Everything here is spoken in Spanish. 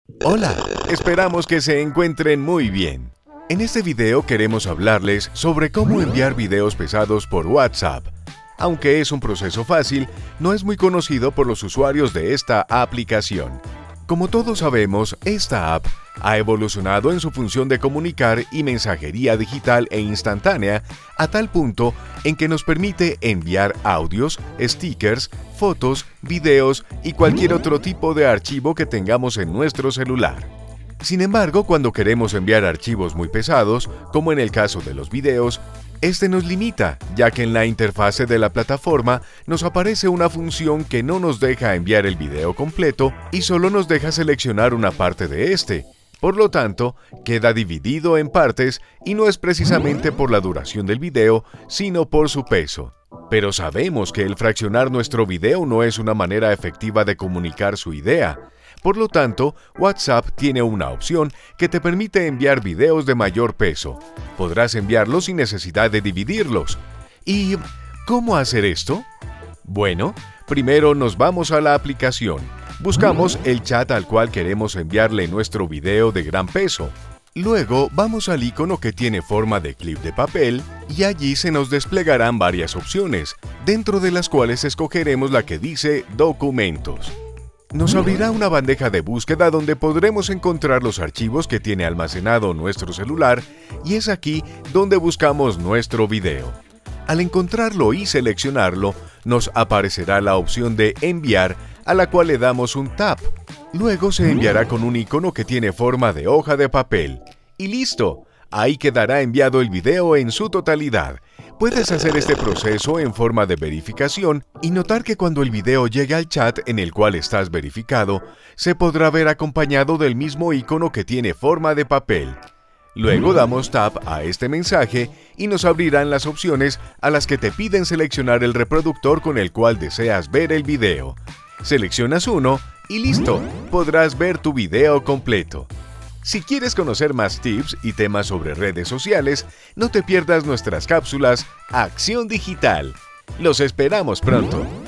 Hola, esperamos que se encuentren muy bien. En este video queremos hablarles sobre cómo enviar videos pesados por WhatsApp. Aunque es un proceso fácil, no es muy conocido por los usuarios de esta aplicación. Como todos sabemos, esta app ha evolucionado en su función de comunicar y mensajería digital e instantánea a tal punto en que nos permite enviar audios, stickers, fotos, videos y cualquier otro tipo de archivo que tengamos en nuestro celular. Sin embargo, cuando queremos enviar archivos muy pesados, como en el caso de los videos, este nos limita, ya que en la interfase de la plataforma nos aparece una función que no nos deja enviar el video completo y solo nos deja seleccionar una parte de este. Por lo tanto, queda dividido en partes y no es precisamente por la duración del video, sino por su peso. Pero sabemos que el fraccionar nuestro video no es una manera efectiva de comunicar su idea. Por lo tanto, WhatsApp tiene una opción que te permite enviar videos de mayor peso. Podrás enviarlos sin necesidad de dividirlos. ¿Y cómo hacer esto? Bueno, primero nos vamos a la aplicación. Buscamos el chat al cual queremos enviarle nuestro video de gran peso. Luego vamos al icono que tiene forma de clip de papel y allí se nos desplegarán varias opciones, dentro de las cuales escogeremos la que dice Documentos. Nos abrirá una bandeja de búsqueda donde podremos encontrar los archivos que tiene almacenado nuestro celular y es aquí donde buscamos nuestro video. Al encontrarlo y seleccionarlo, nos aparecerá la opción de Enviar, a la cual le damos un tap. Luego se enviará con un icono que tiene forma de hoja de papel. ¡Y listo! Ahí quedará enviado el video en su totalidad. Puedes hacer este proceso en forma de verificación y notar que cuando el video llegue al chat en el cual estás verificado, se podrá ver acompañado del mismo icono que tiene forma de papel. Luego damos tap a este mensaje y nos abrirán las opciones a las que te piden seleccionar el reproductor con el cual deseas ver el video. Seleccionas uno y listo, podrás ver tu video completo. Si quieres conocer más tips y temas sobre redes sociales, no te pierdas nuestras cápsulas Acción Digital. Los esperamos pronto.